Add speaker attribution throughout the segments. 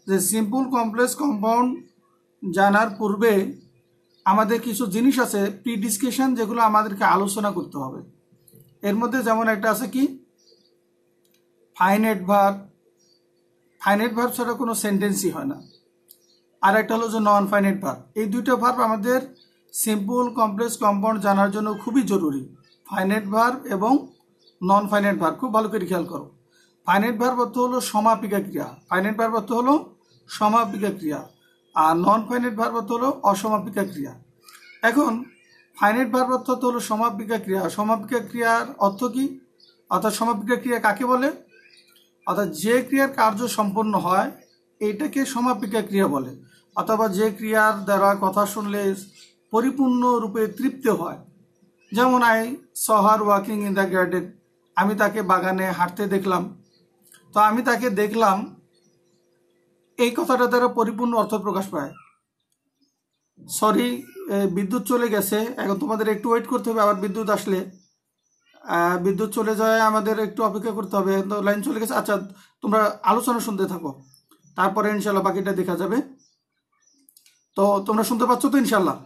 Speaker 1: যে simple complex compound জানার পূর্বে আমাদের কিছু জিনিস আছে প্রি ডিসকাশন, যেগুলো আমাদেরকে আলোচনা করতে হবে। এর মধ্যে যেমন একটা আছে কি ফাইনাইট ভার্ব। ফাইনাইট ভার্ব ছাড়া কোনো সেন্টেন্সই হয় না। আর একটা হলো যে নন ফাইনাইট ভার্ব। এই দুইটা ভার্ব আমাদের সিম্পল কমপ্লেক্স কম্পাউন্ড জানার জন্য খুবই জরুরি, ফাইনাইট ভার্ব এবং নন ফাইনাইট ভার্ব। খুব ভালো করে খেয়াল করো। ফাইনাইট ভার্ব অর্থ হলো সমাপিকা ক্রিয়া, ফাইনাইট ভার্ব অর্থ হলো সমাপিকা ক্রিয়া, আর নন ফাইনাইট ভার্ব অর্থ হলো অসমাপিকা ক্রিয়া। এখন ফাইনাইট ভার্ব অর্থ হলো সমাপিকা ক্রিয়া। সমাপিকা ক্রিয়ার অর্থ কি, অর্থাৎ সমাপিকা ক্রিয়া কাকে বলে? অর্থাৎ যে ক্রিয়ার কার্য সম্পন্ন হয় এইটাকে সমাপিকা ক্রিয়া বলে, অথবা যে ক্রিয়ার দ্বারা কথা শুনলে পরিপূর্ণরূপে তৃপ্তি হয়। যেমন I saw her walking in the garden, আমি তাকে বাগানে হাঁটতে দেখলাম। তো আমি তাকে দেখলাম এই কথাটা দ্বারা পরিপূর্ণ অর্থ প্রকাশ পায়। সরি, বিদ্যুৎ চলে গেছে, এখন তোমাদের একটু ওয়েট করতে হবে। আবার বিদ্যুৎ আসলে বিদ্যুৎ চলে যায়, আমাদের একটু অপেক্ষা করতে হবে। তো লাইন চলে গেছে। আচ্ছা, তোমরা আলোচনা শুনতে থাকো, তারপরে ইনশাল্লাহ বাকিটা দেখা যাবে। তো তোমরা শুনতে পাচ্ছ তো ইনশাল্লাহ?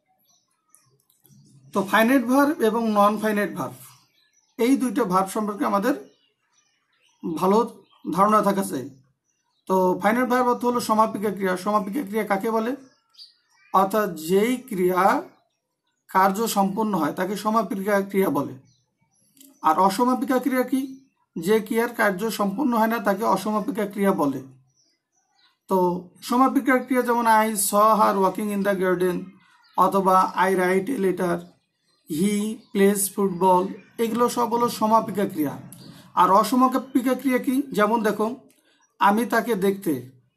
Speaker 1: তো ফাইনাইট ভার্ব এবং নন ফাইনাইট ভার্ব, এই দুইটা ভার্ব সম্পর্কে আমাদের ভালো ধারণা থাকা চাই। তো ফাইনাইট ভার্ব অর্থ হলো সমাপিকা ক্রিয়া। সমাপিকা ক্রিয়া কাকে বলে? অর্থাৎ যেই ক্রিয়া কার্য সম্পন্ন হয় তাকে সমাপিকা ক্রিয়া বলে। আর অসমাপিকা ক্রিয়া কি? যে ক্রিয়ার কার্য সম্পন্ন হয় না তাকে অসমাপিকা ক্রিয়া বলে। তো সমাপিকা ক্রিয়া যেমন I saw her walking in the garden, অথবা I write a letter, he plays football, এগুলো সব হলো সমাপিকা ক্রিয়া। আর অসমাপিকা ক্রিয়া কি? যেমন দেখো, আমি তাকে দেখতে,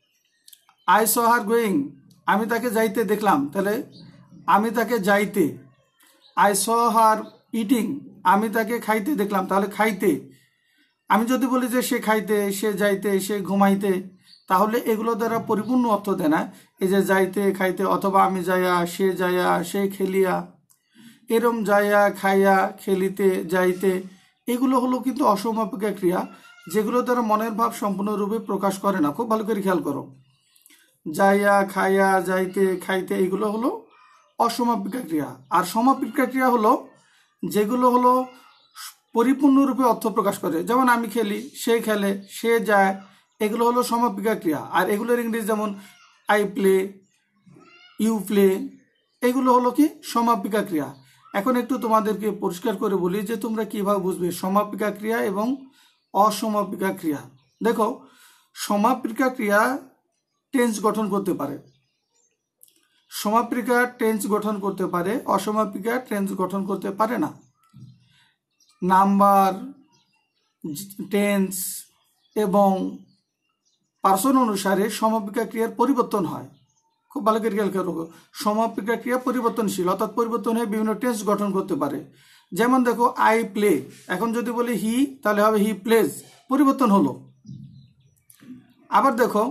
Speaker 1: আই স হার গোয়িং, আমি তাকে যাইতে দেখলাম, তাহলে আমি তাকে যাইতে। আই স হার ইটিং, আমি তাকে খাইতে দেখলাম, তাহলে খাইতে। আমি যদি বলি যে সে খাইতে, সে যাইতে, সে ঘুমাইতে, তাহলে এগুলো দ্বারা পরিপূর্ণ অর্থ দেয় না। এই যে যাইতে, খাইতে, অথবা আমি যাইয়া, সে খেলিয়া, এরম যাইয়া, খাইয়া, খেলিতে, যাইতে, এগুলো হলো কিন্তু অসমাপিকা ক্রিয়া, যেগুলো দ্বারা মনের ভাব সম্পূর্ণরূপে প্রকাশ করে না। খুব ভালো করে খেয়াল করো। যাইয়া, খাইয়া, যাইতে, খাইতে, এগুলো হলো অসমাপিকা ক্রিয়া। আর সমাপিকা ক্রিয়া হলো যেগুলো হলো পরিপূর্ণরূপে অর্থ প্রকাশ করে। যেমন আমি খেলি, সে খেলে, সে যায়, এগুলো হলো সমাপিকা ক্রিয়া। আর এগুলোর ইংরেজি যেমন আই প্লে, ইউ প্লে, এগুলো হলো কি সমাপিকা ক্রিয়া। এখন একটু তোমাদেরকে পরিষ্কার করে বলি যে তোমরা কিভাবে বুঝবে সমাপিকা ক্রিয়া এবং অসমাপিকা ক্রিয়া। দেখো, সমাপিকা ক্রিয়া টেন্স গঠন করতে পারে, সমাপিকা টেন্স গঠন করতে পারে, অসমাপিকা টেন্স গঠন করতে পারে না। নাম্বার, টেন্স এবং পার্সন অনুসারে সমাপিকা ক্রিয়ার পরিবর্তন হয়। খুব ভালো করে খেয়াল করো, সমাপিকা ক্রিয়া পরিবর্তনশীল, অর্থাৎ পরিবর্তন হয়ে বিভিন্ন টেন্স গঠন করতে পারে। যেমন দেখো, আই প্লে, এখন যদি বলি হি, তাহলে হবে হি প্লেজ, পরিবর্তন হলো। আবার দেখো,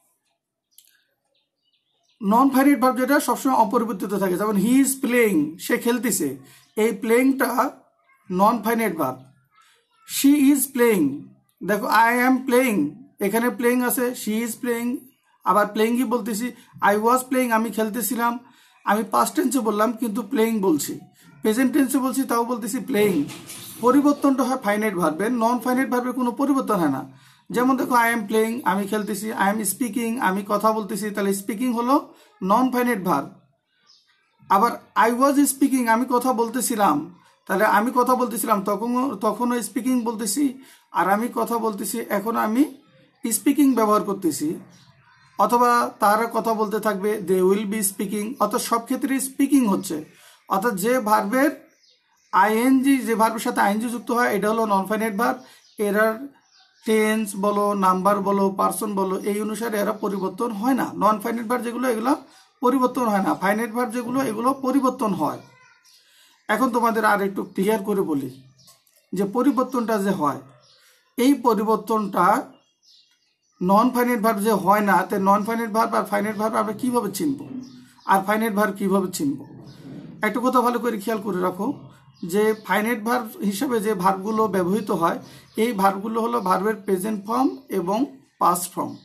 Speaker 1: নন ফাইনাইট ভার্ব যেটা সবসময় অপরিবর্তিত থাকে, যেমন হি ইজ প্লেইং, সে খেলতেছে, এই প্লেইংটা non finite verb. She is playing, দেখো আই অ্যাম প্লেইং, এখানে প্লেইং আছে, শি ইজ প্লেইং, আবার প্লেইংই বলতেছি। আই ওয়াজ প্লেইং, আমি খেলতেছিলাম, আমি পাস্ট টেন্সে বললাম কিন্তু প্লেইং বলছি, প্রেজেন্ট টেন্সে বলছি তাও বলতেছি প্লেইং। পরিবর্তনটা হয় ফাইনাইট ভার্বের, নন ফাইনাইট ভার্বের কোনো পরিবর্তন হয় না। যেমন দেখো, আই এম প্লেইং, আমি খেলতেছি, আই এম স্পিকিং, আমি কথা বলতেছি, তাহলে স্পিকিং হলো নন ফাইনাইট ভার্ব। আবার আই ওয়াজ স্পিকিং, আমি কথা বলতেছিলাম, তাহলে আমি কথা বলতেছিলাম তখনও স্পিকিং বলতেছি, আর আমি কথা বলতেছি এখন আমি স্পিকিং ব্যবহার করতেছি। অথবা তারা কথা বলতে থাকবে, দে উইল বি স্পিকিং, অর্থাৎ সব ক্ষেত্রে স্পিকিং হচ্ছে। অর্থাৎ যে ভার্বের আইএনজি, যে ভার্বের সাথে আইএনজি যুক্ত হয়, এটা হলো নন ফাইনাইট ভার্ব। এরার টেন্স বলো, নাম্বার বলো, পার্সন বলো, এই অনুসারে এরা পরিবর্তন হয় না। নন ফাইনাইট ভার্ব যেগুলো, এগুলো পরিবর্তন হয় না। ফাইনাইট ভার্ব যেগুলো, এগুলো পরিবর্তন হয়। এখন তোমাদের আর একটু ক্লিয়ার করে বলি যে পরিবর্তনটা যে হয়, এই পরিবর্তনটা নন ফাইনাইট ভার্ব যে হয় না, তে নন ফাইনাইট ভার্ব আর ফাইনাইট ভার্ব আমরা কীভাবে চিনব, আর ফাইনাইট ভার্ব কীভাবে চিনব? একটা কথা ভালো করে খেয়াল করে রাখো যে ফাইনাইট ভার্ব হিসেবে যে ভার্বগুলো ব্যবহৃত হয়, এই ভার্বগুলো হলো ভার্বের প্রেজেন্ট ফর্ম এবং পাস্ট ফর্ম।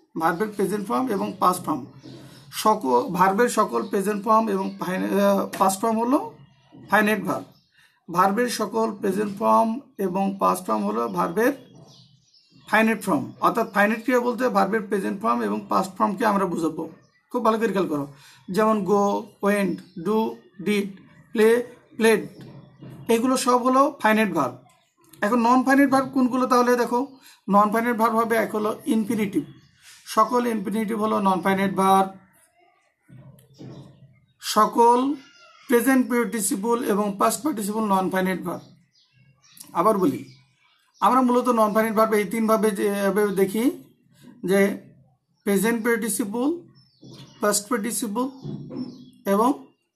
Speaker 1: ভার্বের প্রেজেন্ট ফর্ম এবং পাস্ট ফর্ম। ভার্বের সকল প্রেজেন্ট ফর্ম এবং পাস্ট ফর্ম হলো ফাইনাইট ভার্ব। ভার্বের সকল প্রেজেন্ট ফর্ম এবং পাস্ট ফর্ম হলো ভার্বের ফাইনাইট ফর্ম। অর্থাৎ ফাইনাইট ক্রিয়া বলতে ভার্বের প্রেজেন্ট ফর্ম এবং পাস্ট ফর্মকে আমরা বুঝাবো। খুব ভালো করে খেয়াল করো, যেমন go, went, do, did, play, played, এগুলো সব হলো ফাইনাইট ভার্ব। এখন নন ফাইনাইট ভার্ব কোনগুলো তাহলে দেখো, নন ফাইনাইট ভার্ব হবে এক হলো ইনফিনিটিভ, সকল ইনফিনিটিভ হলো নন ফাইনাইট ভার্ব। সকল প্রেজেন্ট পার্টিসিপল এবং past participle non finite verb. আবার বলি, আমরা মূলত নন ফাইনাইট ভার্ব এই তিনভাবে দেখি, যে প্রেজেন্ট পার্টিসিপল, পাস্ট পার্টিসিপল এবং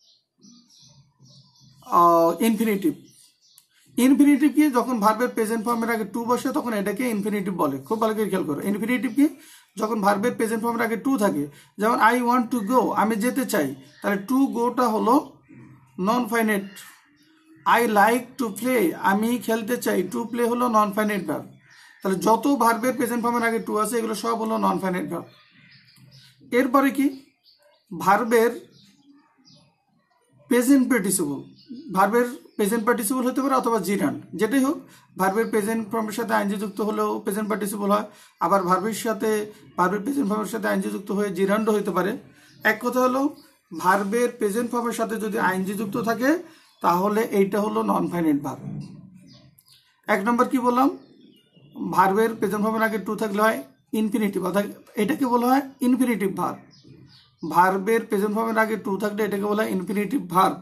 Speaker 1: ইনফিনিটিভ। ইনফিনিটিভ কি, যখন ভার্বের প্রেজেন্ট ফর্মের আগে টু বসে তখন এটাকে ইনফিনিটিভ বলে। খুব ভালো করে খেয়াল করো, ইনফিনিটিভ কি, যখন ভার্বের প্রেজেন্ট ফর্মের আগে টু থাকে, যেমন আই ওয়ান্ট টু গো, আমি যেতে চাই, তাহলে টু গোটা হলো non finite. I like to play, আমি খেলতে চাই, টু প্লে হলো নন ফাইনাইট ভার্ব। তাহলে যত ভার্বের প্রেজেন্ট ফর্মের আগে টু আছে এগুলো সব হলো নন ফাইনাইট ভার্ব। এরপরে কি, ভার্বের প্রেজেন্ট পার্টিসিপল, ভার্বের প্রেজেন্ট পার্টিসিপল হতে পারে অথবা জিরান্ড, যেটাই হোক, ভার্বের প্রেজেন্ট ফর্মের সাথে আইনজি যুক্ত হলেও প্রেজেন্ট পার্টিসিপল হয়, আবার ভার্বের প্রেজেন্ট ফর্মের সাথে আইনজি যুক্ত হয়ে জিরান্ডও হতে পারে। এক কথা হলো, ভার্বের প্রেজেন্ট ফর্মের সাথে যদি আইনজি যুক্ত থাকে তাহলে এইটা হলো নন ফাইনাইট ভার্ব। এক নম্বর কি বললাম, ভার্বের প্রেজেন্ট ফর্মের আগে টু থাকলে হয় ইনফিনিটিভ, অর্থাৎ এটাকে বলা হয় ইনফিনিটিভ ভার্ব। ভার্বের প্রেজেন্ট ফর্মের আগে টু থাকলে এটাকে বলা হয় infinitive verb.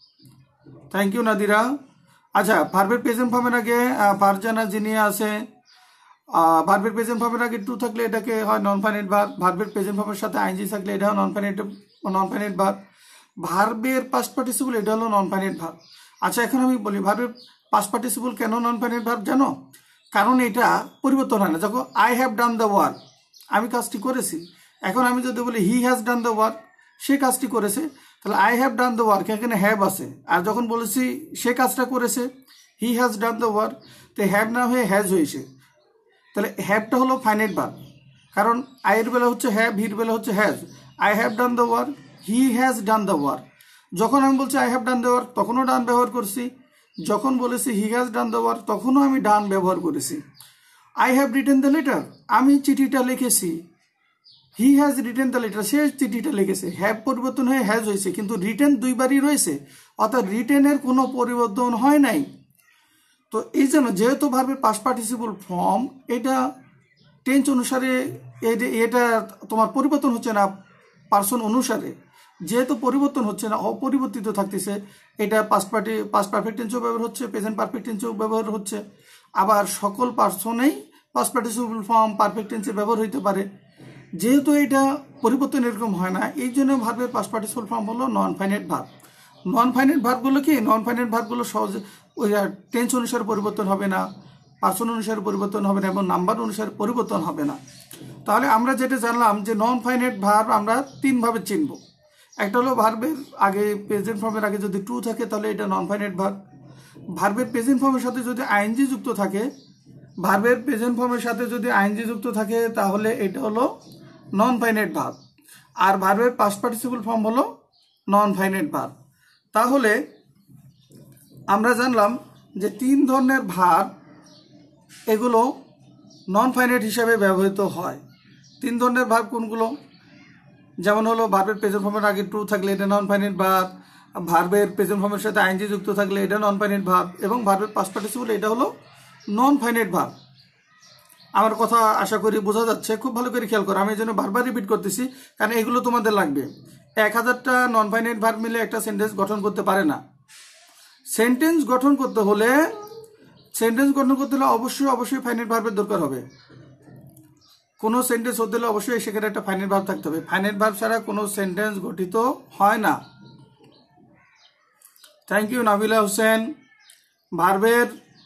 Speaker 1: Thank you Nadira. আচ্ছা, ভার্বের প্রেজেন্ট ফর্মের আগে ফারজানা যিনি আছে, ভার্বের প্রেজেন্ট ফর্মের আগে টু থাকলে এটাকে হয় নন ফাইনাইট ভার্ব। ভার্বের প্রেজেন্ট ফর্মের সাথে আইনজি থাকলে এটা হয় নন ফাইনাইট ভার্ব। ভার্বের পাস্ট পার্টিসিপল, এটা হলো নন ফাইনাইট ভার্ব। আচ্ছা, এখন আমি বলি ভার্বের পাস্ট পার্টিসিপল কেন নন ফাইনাইট ভার্ব জানো? কারণ এটা পরিবর্তন হয় না। যখন I have done the work, আমি কাজটি করেছি, এখন আমি যদি বলি he has done the work, সে কাজটি করেছে, তাহলে I have done the work, এখানে হ্যাভ আছে। আর যখন বলেছি সে কাজটা করেছে, he has done the work, তো হ্যাভ না হয়ে হ্যাজ হয়েছে। তাহলে হ্যাভটা হলো ফাইনাইট ভার্ব, কারণ আইয়ের বেলা হচ্ছে হ্যাভ, হির বেলা হচ্ছে has. I have done the work, he has done the work. যখন আমি বলছি I have done the work, তখনও ডান ব্যবহার করছি। যখন বলেছি he has done the work, তখনও আমি ডান ব্যবহার করেছি। I have written the letter, আমি চিঠিটা লিখেছি। He has written the letter, সে চিঠিটা লিখেছে। হ্যাভ পরিবর্তন হয়ে হ্যাজ হয়েছে, কিন্তু রিটেন দুইবারই রয়েছে, অর্থাৎ রিটেনের কোনো পরিবর্তন হয় নাই। তো এই জন্য যেহেতু ভার্বের পাস্ট পার্টিসিপল ফর্ম, এটা টেন্স অনুসারে এটা তোমার পরিবর্তন হচ্ছে না, পার্সন অনুসারে যেহেতু পরিবর্তন হচ্ছে না, অপরিবর্তিত থাকতেছে, এটা পাস্ট পারফেক্ট টেন্সও ব্যবহার হচ্ছে, প্রেজেন্ট পারফেক্ট টেন্সও ব্যবহার হচ্ছে। আবার সকল পার্সনেই পাস্ট পার্টিসিপল ফর্ম পারফেক্ট টেন্সে ব্যবহার হইতে পারে। যেহেতু এটা পরিবর্তন এরকম হয় না, এই জন্য ভার্বের পাস্ট পার্টিসিপল ফর্ম হলো non finite verb. Non finite ভার্বগুলো কি, নন ফাইনাইট ভার্বগুলো সহজে ওই টেন্স অনুসারে পরিবর্তন হবে না, পার্সন অনুসারে পরিবর্তন হবে না এবং নাম্বার অনুসারে পরিবর্তন হবে না। তাহলে আমরা যেটা জানলাম যে নন ফাইনাইট ভার্ব আমরা তিনভাবে চিনব। একটা হলো ভার্বের আগে প্রেজেন্ট ফর্মের আগে যদি টু থাকে তাহলে এটা নন ফাইনাইট ভার্ব। ভার্বের প্রেজেন্ট ফর্মের সাথে যদি আইএনজি যুক্ত থাকে, ভার্বের প্রেজেন্ট ফর্মের সাথে যদি আইএনজি যুক্ত থাকে তাহলে এটা হলো নন ফাইনাইট ভার্ব। আর ভার্বের পাস্ট পার্টিসিপল ফর্ম হলো নন ফাইনাইট ভার্ব। তাহলে আমরা জানলাম যে তিন ধরনের ভার্ব এগুলো নন ফাইনাইট হিসাবে ব্যবহৃত হয়। তিন ধরনের ভার্ব কোনগুলো? যেমন হলো ভার্বের প্রেজেন্ট ফর্মের আগে টু থাকলে এটা নন ফাইনাইট ভার্ব, ভার্বের প্রেজেন্ট ফর্মের সাথে আইএনজি যুক্ত থাকলে এটা নন ফাইনাইট ভার্ব, এবং ভার্বের পাস্ট পার্টিসিপল এটা হলো নন ফাইনাইট ভার্ব। আমার কথা আশা করি বোঝা যাচ্ছে। খুব ভালো করে খেয়াল করো, আমি এই জন্য বারবার রিপিট করতেছি, কারণ এগুলো তোমাদের লাগবে। 1000টা নন ফাইনাইট ভার্ব মিলে একটা সেন্টেন্স গঠন করতে পারে না। সেন্টেন্স গঠন করতে হলে অবশ্যই ফাইনাইট ভার্বের দরকার হবে। কোনো সেন্টেন্স হতে হলে অবশ্যই সেখানে একটা ফাইনাইট ভার্ব থাকতে হবে। ফাইনাইট ভার্ব ছাড়া কোনো সেন্টেন্স গঠিত হয় না। Thank you Nabila Hossain. ভার্বের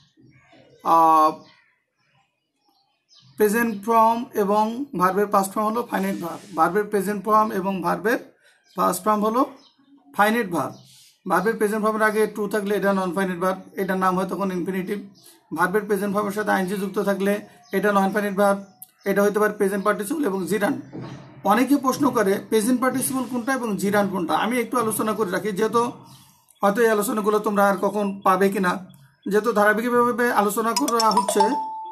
Speaker 1: প্রেজেন্ট ফর্ম এবং ভার্বের পাস্ট ফর্ম হলো ফাইনাইট ভার্ব। ভার্বের প্রেজেন্ট ফর্ম এবং ভার্বের পাস্ট ফর্ম হলো ফাইনাইট ভার্ব। ভার্বের প্রেজেন্ট ফর্মের আগে টু থাকলে এটা নন ফাইনাইট ভার্ব, এটার নাম হয় তখন ইনফিনিটিভ। ভার্বের প্রেজেন্ট ফর্মের সাথে আইএনজি যুক্ত থাকলে এটা নন ফাইনাইট ভার্ব। এটা হতে পারে প্রেজেন্ট পার্টিসিপল এবং জিরান। অনেকে প্রশ্ন করে প্রেজেন্ট পার্টিসিপল কোনটা এবং জিরান কোনটা। আমি একটু আলোচনা করে রাখি, যেহেতু হয়তো এই আলোচনাগুলো তোমরা আর কখন পাবে কিনা, যেহেতু ধারাবাহিকভাবে আলোচনা করা হচ্ছে,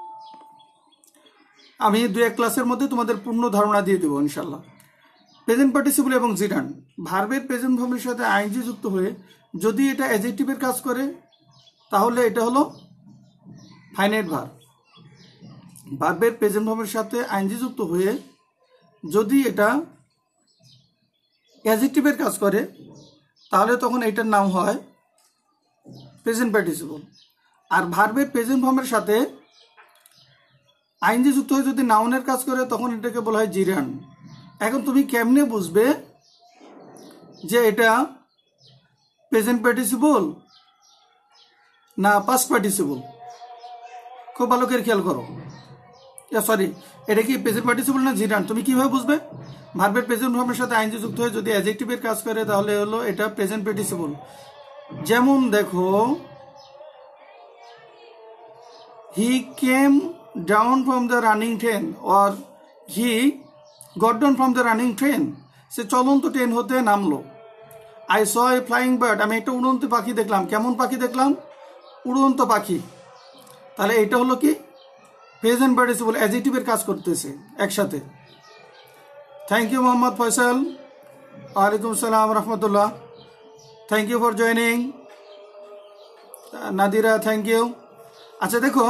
Speaker 1: আমি 2-1 ক্লাসের মধ্যে তোমাদের পূর্ণ ধারণা দিয়ে দেবো ইনশাল্লাহ। প্রেজেন্ট পার্টিসিপল এবং জিরান, ভার্বের প্রেজেন্ট ফর্মের সাথে আইএনজি যুক্ত হয়ে যদি এটা অ্যাডজেক্টিভের কাজ করে তাহলে এটা হলো ফাইনাইট ভার্ব। ভার্বের প্রেজেন্ট ফর্মের সাথে আইএনজি যুক্ত হয়ে যদি এটা অ্যাডজেক্টিভের কাজ করে তাহলে তখন এটার নাম হয় প্রেজেন্ট পার্টিসিপল। আর ভার্বের প্রেজেন্ট ফর্মের সাথে আইএনজি যুক্ত হয়ে যদি নাউনের কাজ করে তখন এটাকে বলা হয় জিরান। এখন তুমি কেমনে বুঝবে যে এটা প্রেজেন্ট পার্টিসিপল না পাস্ট পার্টিসিপল? খুব ভালো করে খেয়াল করো। সরি, এটা কি প্রেজেন্ট পার্টিসিপল না জিরান? তুমি কিভাবে বুঝবে? ভার্বের প্রেজেন্ট ফর্মের সাথে আইএনজি যুক্ত হয়ে যদি অ্যাডজেক্টিভের কাজ করে তাহলে হলো এটা প্রেজেন্ট পার্টিসিপল। যেমন দেখো, he came down from the running train or he got down from the running train, সে চলন্ত ট্রেন হতে নামলো। I saw a flying bird, আমি একটা উড়ন্ত পাখি দেখলাম। কেমন পাখি দেখলাম? উড়ন্ত পাখি। তাহলে এটা হলো কি প্রেজেন্ট পার্টিসিপল, অ্যাডজেক্টিভের কাজ করতেছে একসাথে। থ্যাংক ইউ মোহাম্মদ ফয়সাল, ওয়ালাইকুম সালাম রহমতুল্লাহ, thank you for joining. Nadira thank you. আচ্ছা দেখো,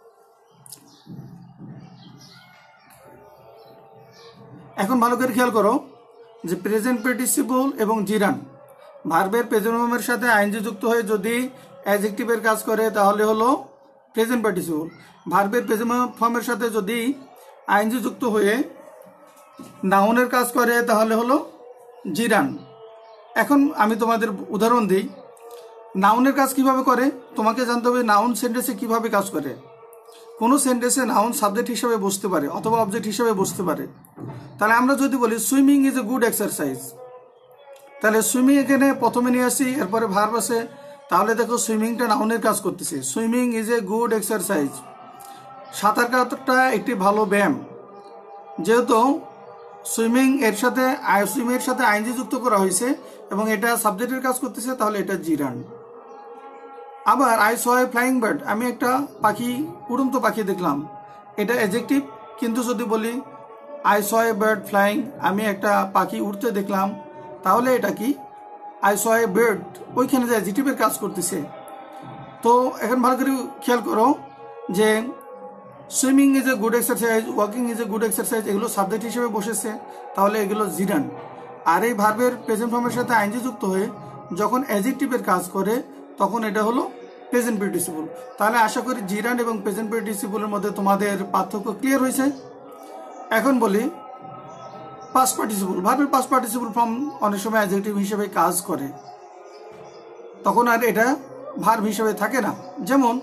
Speaker 1: এখন ভালো করে খেয়াল করো যে প্রেজেন্ট পার্টিসিপল এবং জিরান ভার্বের প্রেজেন্ট ফর্মের সাথে আইএনজি যুক্ত হয়ে যদি অ্যাডজেক্টিভের কাজ করে তাহলে হলো প্রেজেন্ট পার্টিসিপল। ভার্বের প্রেজেন্ট ফর্মের সাথে যদি আইএনজি যুক্ত হয়ে নাউনের কাজ করে তাহলে হলো জিরান। এখন আমি তোমাদের উদাহরণ দিই, নাউনের কাজ কিভাবে করে তোমাকে জানতে হবে। নাউন সেন্টেন্সে কিভাবে কাজ করে? কোনো সেন্টেন্সে নাউন সাবজেক্ট হিসেবে বসতে পারে অথবা অবজেক্ট হিসেবে বসতে পারে। তাহলে আমরা যদি বলি swimming is a good exercise, তাহলে সুইমিং এখানে প্রথমে নিয়ে আসি, এরপরে ভার্ব আছে। তাহলে দেখো সুইমিংটা নাউনের কাজ করতেছে। Swimming is a good exercise, সাঁতার কাটাটা একটি ভালো ব্যায়াম। যেহেতু সুইমিং এর সাথে আইএনজি যুক্ত করা হয়েছে এবং এটা সাবজেক্টের কাজ করতেছে, তাহলে এটা জিরান। আবার I saw a flying bird, আমি একটা পাখি, উড়ন্ত পাখি দেখলাম, এটা অ্যাডজেক্টিভ। কিন্তু যদি বলি I saw a bird flying, আমি একটা পাখি উড়তে দেখলাম, তাহলে এটা কি আই স এ বার্ড, ওইখানে যে অ্যাডজেক্টিভের কাজ করতেছে। তো এখন ভালো করে খেয়াল করো যে swimming is a good exercise, walking is a good exercise, এগুলো সাবজেক্ট হিসেবে বসেছে, তাহলে এগুলো জিরান। আর এই ভার্বের প্রেজেন্ট ফর্মের সাথে আইএনজি যুক্ত হয়ে যখন অ্যাডজেক্টিভের কাজ করে তখন এটা হলো প্রেজেন্ট পার্টিসিপল। তাহলে আশা করি জিরান এবং প্রেজেন্ট পার্টিসিপলের মধ্যে তোমাদের পার্থক্য ক্লিয়ার হয়েছে। এখন বলি পাস্ট পার্টিসিপল। ভার্বের পাস্ট পার্টিসিপল ফর্ম অনেক সময় অ্যাডজেক্টিভ হিসেবে কাজ করে, তখন আর এটা ভার্ব হিসেবে থাকে না। যেমন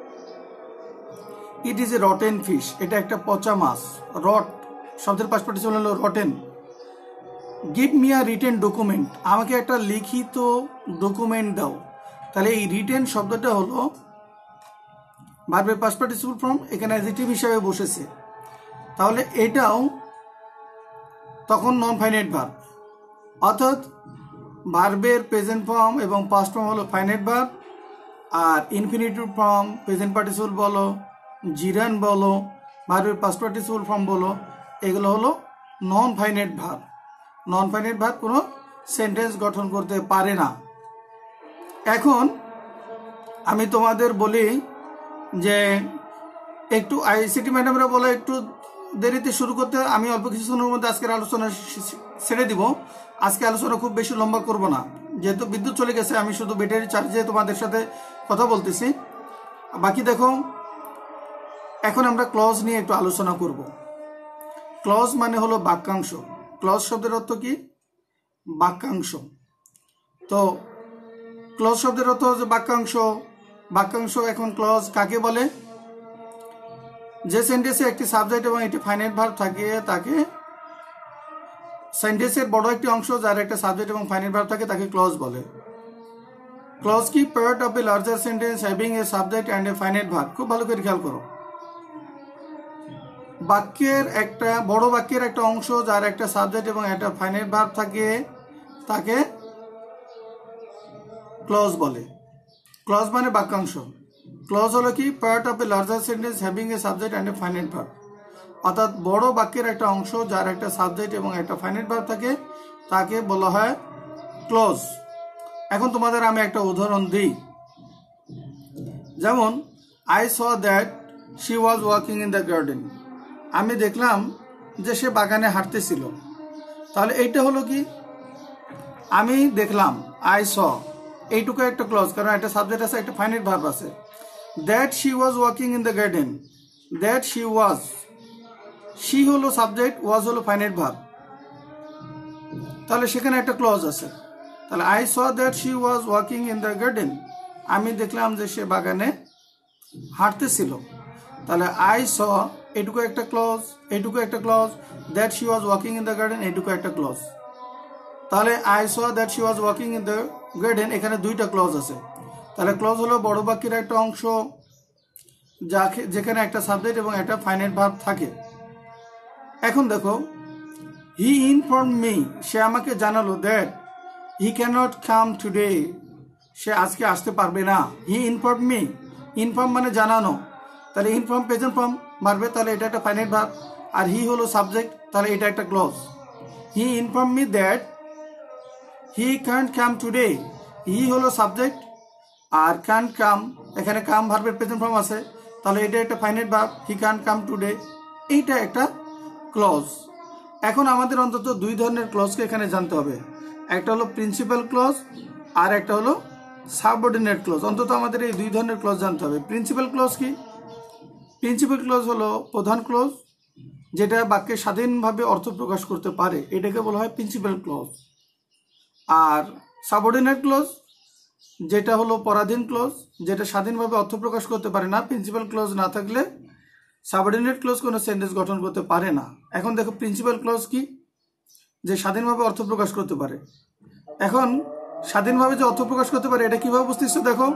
Speaker 1: it is a rotten fish, এটা একটা পচা মাছ। রট শব্দের পাস্ট পার্টিসিপল হলো rotten. Give me a written document, আমাকে একটা লিখিত ডকুমেন্ট দাও। তাহলে এই রিটেন শব্দটা হলো ভার্বের পাস্ট পার্টিসিপল ফর্ম, এখানে অ্যাডজেক্টিভ হিসেবে বসেছে। তাহলে এটাও তখন নন ফাইনাইট ভার্ব। অর্থাৎ ভার্বের প্রেজেন্ট ফর্ম এবং পাস্ট ফর্ম হলো ফাইনাইট ভার্ব, আর ইনফিনিটিভ ফর্ম, প্রেজেন্ট পার্টিসিপল বলো, জিরান বলো, ভার্বের পাস্ট পার্টিসিপল ফর্ম বলো, এগুলো হলো non finite verb. Non finite verb কোনো সেন্টেন্স গঠন করতে পারে না। এখন আমি তোমাদের বলি যে একটু আইসিটি ম্যাডামরা বলে একটু দেরিতে শুরু করতে, আমি অল্প কিছু সময়ের মধ্যে আজকের আলোচনা ছেড়ে দিব। আজকে আলোচনা খুব বেশি লম্বা করব না, যেহেতু বিদ্যুৎ চলে গেছে, আমি শুধু ব্যাটারি চার্জে তোমাদের সাথে কথা বলতেছি। বাকি দেখো, এখন আমরা ক্লজ নিয়ে একটু আলোচনা করব। ক্লজ মানে হলো বাক্যাংশ। ক্লজ শব্দের অর্থ কি? বাক্যাংশ। তো ক্লজ শব্দের অর্থ হচ্ছে বাক্যাংশ। বাক্যাংশ। এখন ক্লজ কাকে বলে? যে সেন্টেন্সে একটি সাবজেক্ট এবং একটি ফাইনাইট ভার্ব থাকে তাকে, সেন্টেন্সের বড় একটি অংশ যার একটা সাবজেক্ট এবং ফাইনাইট ভার্ব থাকে তাকে ক্লজ বলে। ক্লজ কি? Part of a larger sentence having a subject and a finite verb. খুব ভালো করে খেয়াল করো। বাক্যের একটা বড় বাক্যের একটা অংশ যার একটা সাবজেক্ট এবং একটা ফাইনাইট ভার্ব থাকে তাকে ক্লজ বলে। ক্লজ মানে বাক্যাংশ। ক্লজ হলো কি? Part of a larger sentence having a subject and a finite verb. অর্থাৎ বড় বাক্যের একটা অংশ যার একটা সাবজেক্ট এবং একটা ফাইনাইট ভার্ব থাকে তাকে বলা হয় ক্লজ। এখন তোমাদের আমি একটা উদাহরণ দিই। যেমন I saw that she was walking in the garden. আমি দেখলাম যে সে বাগানে হাঁটতেছিল। তাহলে এইটা হলো কি? আমি দেখলাম, আই স, এইটুকু একটা ক্লজ, কারণ একটা সাবজেক্ট আছে, একটা ফাইনাইট ভার্ব আছে। That she was walking in the garden, that she was, she হলো সাবজেক্ট, ওয়াজ হলো ফাইনাইট ভার্ব, তাহলে সেখানে একটা ক্লজ আছে। তাহলে I saw that she was walking in the garden, আমি দেখলাম যে সে বাগানে হাঁটতেছিল। তাহলে আই স, এইটুকু একটা ক্লজ, এইটুকু একটা clause, that she was walking in the garden, এইটুকু একটা ক্লজ। তাহলে I saw that she was walking in the garden, এখানে দুইটা ক্লজ আছে। তাহলে ক্লজ হলো বড় বাক্যের একটা অংশ যেখানে একটা সাবজেক্ট এবং একটা ফাইনাইট ভার্ব থাকে। এখন দেখো, হি ইনফর্ম মি, সে আমাকে জানালো, that he can't come today, সে আজকে আসতে পারবে না। হি ইনফর্ম মি, ইনফর্ম মানে জানানো, তাহলে ইনফর্ম প্রেজেন্ট ফর্ম মারবে, তাহলে এটা একটা ফাইনাইট ভার্ব, আর হি হলো সাবজেক্ট, তাহলে এটা একটা clause. He inform me that he can't come today, he হলো সাবজেক্ট, আর ক্যান্ট কাম, এখানে কাম ভার্বের প্রেজেন্ট ফর্ম আছে, তাহলে এটা একটা finite verb, he can't come today, এইটা একটা ক্লজ। এখন আমাদের অন্তত দুই ধরনের ক্লজকে এখানে জানতে হবে, একটা হলো প্রিন্সিপাল ক্লজ আর একটা হলো সাবঅর্ডিনেট ক্লজ। অন্তত আমাদের এই দুই ধরনের ক্লজ জানতে হবে। প্রিন্সিপাল ক্লজ কি? প্রিন্সিপাল ক্লজ হলো প্রধান ক্লজ, যেটা বাক্যে স্বাধীনভাবে অর্থ প্রকাশ করতে পারে, এটাকে বলা হয় প্রিন্সিপাল ক্লজ। আর সাবঅর্ডিনেট ক্লজ যেটা হলো পরাধীন ক্লজ, যেটা স্বাধীনভাবে অর্থ প্রকাশ করতে পারে না। প্রিন্সিপাল ক্লজ না থাকলে সাবঅর্ডিনেট ক্লজ কোনো সেন্টেন্স গঠন করতে পারে না। এখন দেখো প্রিন্সিপাল ক্লজ কি? যে স্বাধীনভাবে অর্থ প্রকাশ করতে পারে। এখন স্বাধীনভাবে যে অর্থ প্রকাশ করতে পারে এটা কিভাবে বুঝতেছো? দেখো,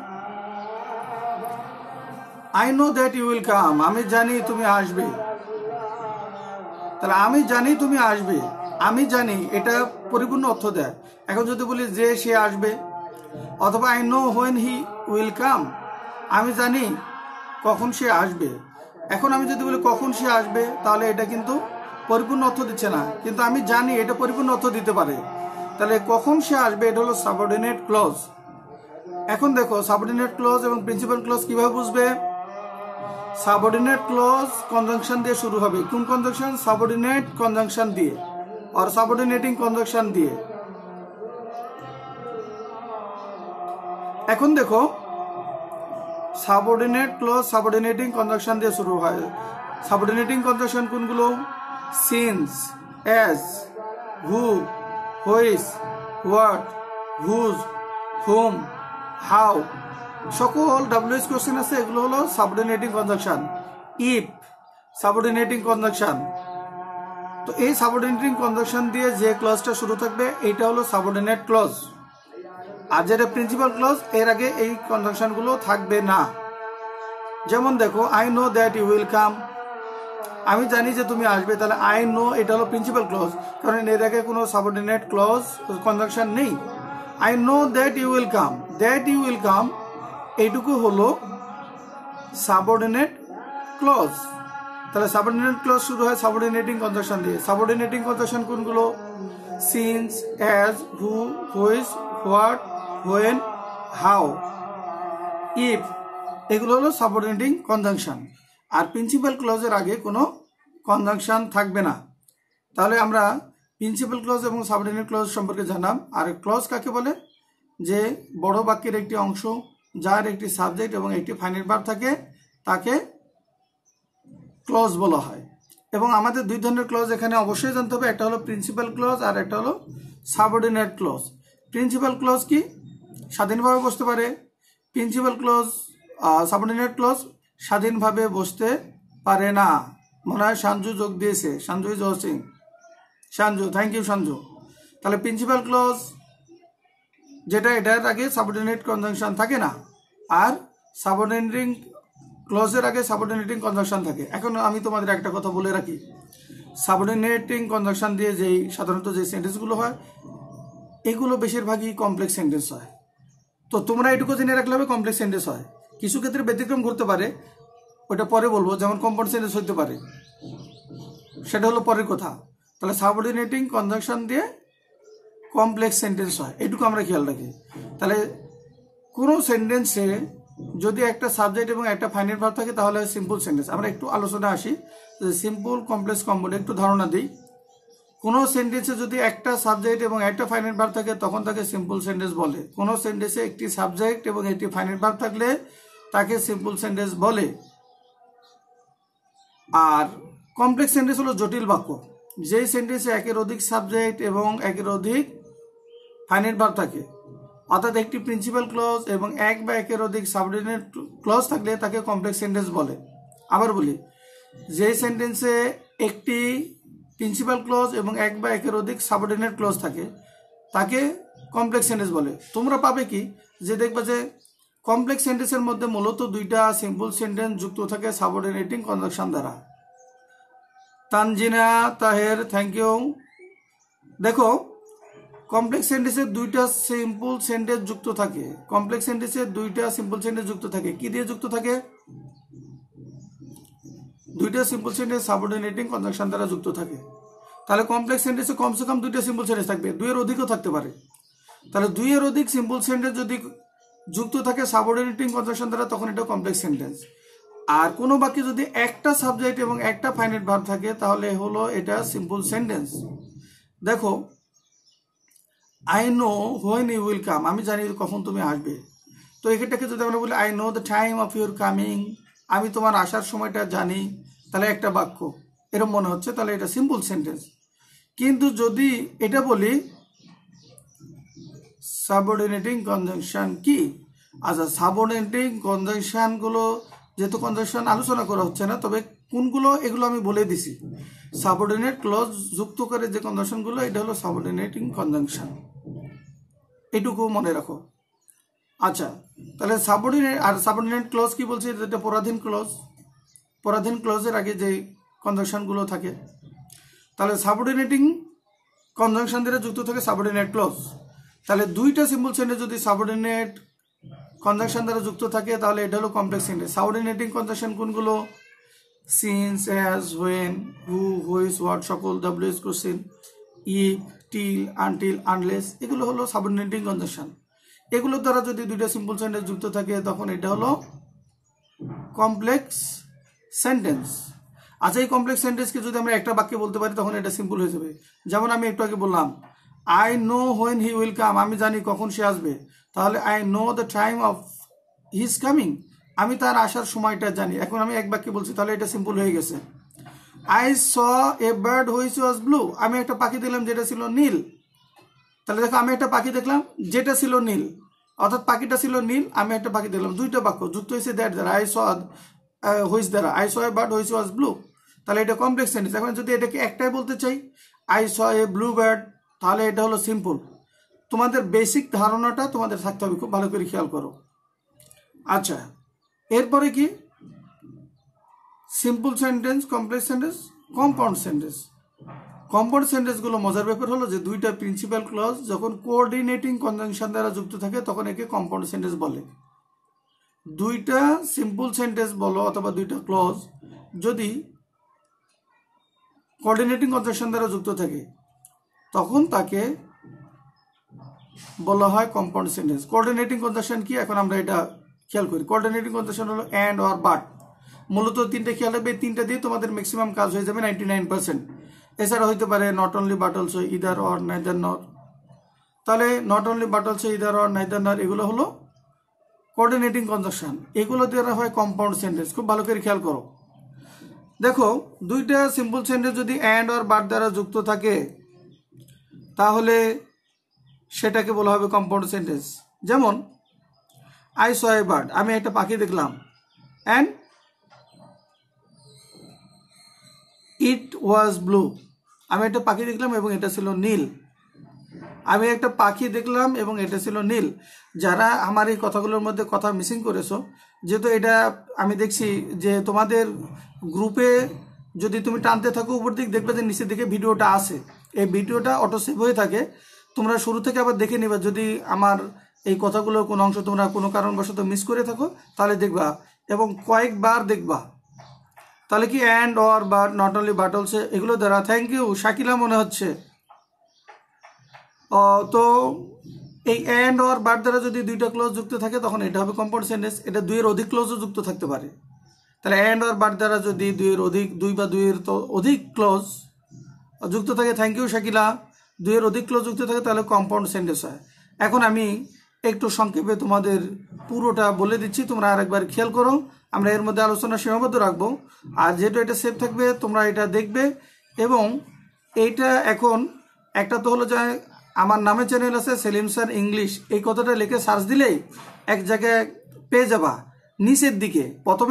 Speaker 1: I know that you will come, আমি জানি তুমি আসবে। তাহলে আমি জানি তুমি আসবে, আমি জানি, এটা পরিপূর্ণ অর্থ দেয়। এখন যদি বলি যে সে আসবে, অথবা I know when he will come, আমি জানি কখন সে আসবে। এখন আমি যদি বলি কখন সে আসবে, তাহলে এটা কিন্তু পরিপূর্ণ অর্থ দিচ্ছে না, কিন্তু আমি জানি এটা পরিপূর্ণ অর্থ দিতে পারে। তাহলে কখন সে আসবে এটা হলো সাবঅর্ডিনেট ক্লজ। এখন দেখো সাবঅর্ডিনেট ক্লজ এবং প্রিন্সিপাল ক্লজ কিভাবে বুঝবে? সাবঅর্ডিনেট ক্লজ কনজাংশন দিয়ে শুরু হবে। কোন কনজাংশন? সাবঅর্ডিনেট কনজাংশন দিয়ে, আর সাবঅর্ডিনেটিং কনজাংশন দিয়ে। এখন দেখো সাবঅর্ডিনেট ক্লজ সাবঅর্ডিনেটিং কনজাংশন দিয়ে শুরু হয়। সাবঅর্ডিনেটিং কনজাংশন কোনগুলো? Since, as, who, which, what, whose, whom, how, সকল ডাব্লিউএইচ কোশ্চেন আছে, এগুলো হলো subordinating conjunction. If, subordinating conjunction. তো এই সাবঅর্ডিনেটিং কনজাংশন দিয়ে যে ক্লজটা শুরু থাকবে এইটা হলো সাবঅর্ডিনেট ক্লজ। আর যেটা প্রিন্সিপাল ক্লজ, এর আগে এই কনজাংশন গুলো থাকবে না। যেমন দেখো, I know that you will come, আমি জানি যে তুমি আসবে, তাহলে আই নো এটা হলো প্রিন্সিপাল ক্লজ, কারণ এর আগে কোনো সাবঅর্ডিনেট ক্লজ কনজাংশন নেই। I know that you will come, that you will come, এইটুকু হলো সাবঅর্ডিনেট ক্লজ। তাহলে সাবঅর্ডিনেট ক্লজ শুরু হয় সাবঅর্ডিনেটিং কনজাংশন দিয়ে। সাবঅর্ডিনেটিং কনজাংশন কোনগুলো? Since, as, who, which, what, when, how, if, এগুলো হলো সাবঅর্ডিনেটিং কনজাংশন। আর প্রিন্সিপাল ক্লজের আগে কোনো কনজাংশন থাকবে না। তাহলে আমরা প্রিন্সিপাল ক্লজ এবং সাবঅর্ডিনেট ক্লজ সম্পর্কে জানলাম। আর ক্লজ কাকে বলে? যে বড় বাক্যের একটি অংশ যার একটি সাবজেক্ট এবং একটি ফাইনাইট ভার্ব থাকে তাকে ক্লজ বলা হয়। এবং আমাদের দুই ধরনের ক্লজ এখানে অবশ্যই জানতে হবে, একটা হলো প্রিন্সিপাল ক্লজ আর একটা হলো সাবঅর্ডিনেট ক্লজ। প্রিন্সিপাল ক্লজ কি? স্বাধীনভাবে বসতে পারে। প্রিন্সিপাল ক্লজ, সাবঅর্ডিনেট ক্লজ স্বাধীনভাবে বসতে পারে না। মনে হয় সঞ্জু যোগ দিয়েছে, Sanju is watching, Sanju, thank you Sanju. তাহলে প্রিন্সিপাল ক্লজ যেটা, এটার আগে সাবঅর্ডিনেট কনজাংশন থাকে না। আর সাবঅর্ডিনেটিং ক্লজের আগে সাবঅর্ডিনেটিং কনজাংশন থাকে। এখন আমি তোমাদের একটা কথা বলে রাখি, সাবঅর্ডিনেটিং কনজাংশন দিয়ে যেই সাধারণত যে সেন্টেন্সগুলো হয় এগুলো বেশিরভাগই কমপ্লেক্স সেন্টেন্স হয়। তো তোমরা এটুকু জেনে রাখলে হবে কমপ্লেক্স সেন্টেন্স হয়। কিছু ক্ষেত্রে ব্যতিক্রম করতে পারে, ওটা পরে বলবো, যেমন কম্পাউন্ড সেন্টেন্স হইতে পারে, সেটা হলো পরের কথা। তাহলে সাবঅর্ডিনেটিং কনজাংশন দিয়ে কমপ্লেক্স সেন্টেন্স হয়, এটুকু আমরা খেয়াল রাখি। তাহলে কোনো সেন্টেন্সে যদি একটা সাবজেক্ট এবং একটা ফাইনাইট ভার্ব থাকে তাহলে সিম্পল সেন্টেন্স। আমরা একটু আলোচনা আসি, সিম্পল কমপ্লেক্স কম্পাউন্ড একটু ধারণা দিই। কোনো সেন্টেন্সে যদি একটা সাবজেক্ট এবং একটা ফাইনাইট ভার্ব থাকে তখন তাকে সিম্পল সেন্টেন্স বলে। কোনো সেন্টেন্সে একটি সাবজেক্ট এবং একটি ফাইনাইট ভার্ব থাকলে তাকে সিম্পল সেন্টেন্স বলে। আর কমপ্লেক্স সেন্টেন্স হলো জটিল বাক্য, যেই সেন্টেন্সে একের অধিক সাবজেক্ট এবং একের অধিক ফাইনাইট ভার্ব থাকে, অর্থাৎ একটি প্রিন্সিপাল ক্লজ এবং এক বা একের অধিক সাবঅর্ডিনেট ক্লজ থাকলে তাকে কমপ্লেক্স সেন্টেন্স বলে। আবার বলি, যে সেন্টেন্সে একটি প্রিন্সিপাল ক্লজ এবং এক বা একের অধিক সাবঅর্ডিনেট ক্লজ থাকে তাকে কমপ্লেক্স সেন্টেন্স বলে। তোমরা পাবে কি যে দেখবা যে কমপ্লেক্স সেন্টেন্সের মধ্যে মূলত দুইটা সিম্পল সেন্টেন্স যুক্ত থাকে সাবঅর্ডিনেটিং কনজাংশন দ্বারা। Tanjina Taher, thank you. দেখো, কমপ্লেক্স সেন্টেন্সে দুইটা সিম্পল সেন্টেন্স যুক্ত থাকে। কমপ্লেক্স সেন্টেন্সে দুইটা সিম্পল সেন্টেন্স যুক্ত থাকে। কি দিয়ে যুক্ত থাকে? দুইটা সিম্পল সেন্টেন্স সাবঅর্ডিনেটিং কনজাংশন দ্বারা যুক্ত থাকে। তাহলে কমপ্লেক্স সেন্টেন্সে কমসে কম দুইটা সিম্পল সেন্টেন্স থাকবে, দুইয়ের অধিকও থাকতে পারে। তাহলে দুইয়ের অধিক সিম্পল সেন্টেন্স যদি যুক্ত থাকে সাবঅর্ডিনেটিং কনজাংশন দ্বারা তখন এটা কমপ্লেক্স সেন্টেন্স। আর কোনো বাক্যে যদি একটা সাবজেক্ট এবং একটা ফাইনাইট ভার্ব থাকে তাহলে হলো এটা সিম্পল সেন্টেন্স। দেখো, I know when you will come, আমি জানি কখন তুমি আসবে। তো এটাকে যদি আমরা বলি I know the time of your coming, আমি তোমার আসার সময়টা জানি, তাহলে একটা বাক্য এরকম মনে হচ্ছে, তাহলে এটা সিম্পল সেন্টেন্স। কিন্তু যদি এটা বলি সাবঅর্ডিনেটিং কনজাংশন কি, আচ্ছা সাবঅর্ডিনেটিং কনজাংশনগুলো যেহেতু কনজাংশন আলোচনা করা হচ্ছে না, তবে কোনগুলো এগুলো আমি বলে দিছি। সাবঅর্ডিনেট ক্লজ যুক্ত করে যে কনজাংশনগুলো, এটা হলো সাবঅর্ডিনেটিং কনজাংশন, এটুকু মনে রাখো। আচ্ছা, তাহলে সাবঅর্ডিনেট ক্লজ কি বলছি, এটা পরাধীন ক্লজ। পরাধীন ক্লজের আগে যে কনজাংশনগুলো থাকে, তাহলে সাবঅর্ডিনেটিং কনজাংশন দ্বারা যুক্ত থাকে সাবঅর্ডিনেট ক্লজ। তাহলে দুইটা সিম্পল সেন্টেন্স যদি সাবঅর্ডিনেট কনজাংশন দ্বারা যুক্ত থাকে তাহলে এটা হলো কমপ্লেক্স সেন্টেন্স। সাবঅর্ডিনেটিং কনজাংশন কোনগুলো? Since, as, when, who, which, what, সকল, WH question, if, till, until, unless, এগুলো হলো সাবঅর্ডিনেটিং কনজাংশন। এগুলোর দ্বারা যদি দুইটা সিম্পল সেন্টেন্স যুক্ত থাকে তখন এটা হলো কমপ্লেক্স সেন্টেন্স। আচ্ছা, এই কমপ্লেক্স সেন্টেন্সকে যদি আমরা একটা বাক্যে বলতে পারি তখন এটা সিম্পল হয়ে যাবে। যেমন আমি একটু আগে বললাম I know when he will come, আমি জানি কখন সে আসবে। তাহলে I know the time of his coming, আমি তার আসার সময়টা জানি। এখন আমি এক বাক্যে বলছি, তাহলে এটা সিম্পল হয়ে গেছে। I saw a bird which was blue, আমি একটা পাখি দেখলাম যেটা ছিল নীল। তাহলে দেখো, আমি একটা পাখি দেখলাম যেটা ছিল নীল, অর্থাৎ পাখিটা ছিল নীল, আমি একটা পাখি দেখলাম, দুইটা বাক্য যুক্ত হয়েছে দ্যাট দ্বারা, আই স হুইচ দ্বারা, I saw a bird which was blue, তাহলে এটা কমপ্লেক্স সেন্টেন্স। এখন যদি এটাকে একটাই বলতে চাই, I saw a blue bird, তাহলে এটা হলো সিম্পল। তোমাদের বেসিক ধারণাটা তোমাদের থাকতে হবে, খুব ভালো করে খেয়াল করো। আচ্ছা, এরপরে কি? Simple sentence, complex sentence, compound sentence. Compound সেন্টেন্সগুলো মজার ব্যাপার হলো যে দুইটা প্রিন্সিপাল ক্লজ যখন কোঅর্ডিনেটিং কনজাংশন দ্বারা যুক্ত থাকে তখন একে কম্পাউন্ড সেন্টেন্স বলে। দুইটা সিম্পল সেন্টেন্স বলো অথবা দুইটা ক্লজ যদি কোঅর্ডিনেটিং কনজাংশন দ্বারা যুক্ত থাকে তখন তাকে বলা হয় কম্পাউন্ড সেন্টেন্স। কোঅর্ডিনেটিং কনজাংশন কি, এখন আমরা এটা খেয়াল করি। কোঅর্ডিনেটিং কনজাংশন হলো অ্যান্ড অর বাট, মূলত তিনটে খেয়াল রাখবে, তিনটা দিয়ে তোমাদের ম্যাক্সিমাম কাজ হয়ে যাবে 99%। এছাড়া হইতে পারে not only but also, either or, neither nor. তাহলে not only but also, either or, neither nor, এগুলো হলো কোঅর্ডিনেটিং কনজাংশন। এগুলো দেওয়া হয় কম্পাউন্ড সেন্টেন্স। খুব ভালো করে খেয়াল করো। দেখো, দুইটা সিম্পল সেন্টেন্স যদি অ্যান্ড অর বাট দ্বারা যুক্ত থাকে তাহলে সেটাকে বলা হবে কম্পাউন্ড সেন্টেন্স। যেমন আই স এ বার্ড, আমি একটা পাখি দেখলাম, অ্যান্ড ইট ওয়াজ ব্লু, আমি একটা পাখি দেখলাম এবং এটা ছিল নীল। আমি একটা পাখি দেখলাম এবং এটা ছিল নীল। যারা আমার এই কথাগুলোর মধ্যে কথা মিসিং করেছো, যেহেতু এটা আমি দেখছি যে তোমাদের গ্রুপে যদি তুমি টানতে থাকো উপর দিক দেখবে যে নিচের দিকে ভিডিওটা আছে, এই ভিডিওটা অটো সেভ হয়ে থাকে। তোমরা শুরু থেকে আবার দেখে নিবা, যদি আমার এই কথাগুলোর কোনো অংশ তোমরা কোনো কারণবশত মিস করে থাকো তাহলে দেখবা এবং কয়েকবার দেখবা। তাহলে কি and or but, not only but also, এগুলো দ্বারা। থ্যাংক ইউ শাকিলা মনে হচ্ছে। তো এই অ্যান্ড অর বাট দ্বারা যদি দুইটা ক্লোজ যুক্ত থাকে তখন এটা হবে কম্পাউন্ড সেন্টেন্স। এটা দুইয়ের অধিক ক্লোজও যুক্ত থাকতে পারে। তাহলে অ্যান্ড অর বাট দ্বারা যদি দুইয়ের অধিক, দুই বা দুইয়ের তো অধিক ক্লোজ যুক্ত থাকে, থ্যাংক ইউ শাকিলা, দুইয়ের অধিক ক্লোজ যুক্ত থাকে তাহলে কম্পাউন্ড সেন্টেন্স হয়। এখন আমি একটু সংক্ষেপে তোমাদের পুরোটা বলে দিচ্ছি, তোমরা আরেকবার খেয়াল করো। আমরা এর মধ্যে আলোচনা সীমাবদ্ধ রাখবো, আর যেহেতু এটা সেভ থাকবে তোমরা এটা দেখবে। এবং এইটা এখন একটা তো হলো যে আমার নামে চ্যানেল আছে সেলিম স্যার ইংলিশ, এই কথাটা লিখে সার্চ দিলেই এক জায়গায় পেয়ে যাবা। নিচের দিকে